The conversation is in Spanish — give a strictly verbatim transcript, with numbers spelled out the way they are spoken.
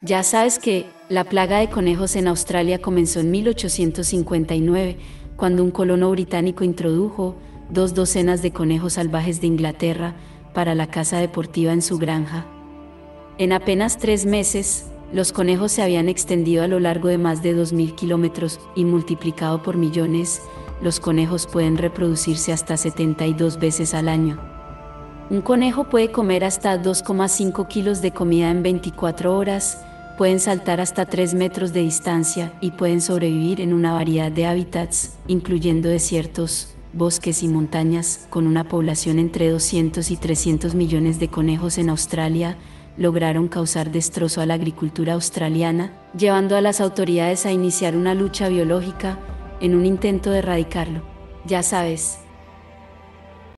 Ya sabes que la plaga de conejos en Australia comenzó en mil ochocientos cincuenta y nueve, cuando un colono británico introdujo dos docenas de conejos salvajes de Inglaterra para la caza deportiva en su granja. En apenas tres meses, los conejos se habían extendido a lo largo de más de dos mil kilómetros y multiplicado por millones. Los conejos pueden reproducirse hasta setenta y dos veces al año. Un conejo puede comer hasta dos coma cinco kilos de comida en veinticuatro horas, pueden saltar hasta tres metros de distancia y pueden sobrevivir en una variedad de hábitats, incluyendo desiertos, bosques y montañas. Con una población entre doscientos y trescientos millones de conejos en Australia, lograron causar destrozo a la agricultura australiana, llevando a las autoridades a iniciar una lucha biológica en un intento de erradicarlo. Ya sabes,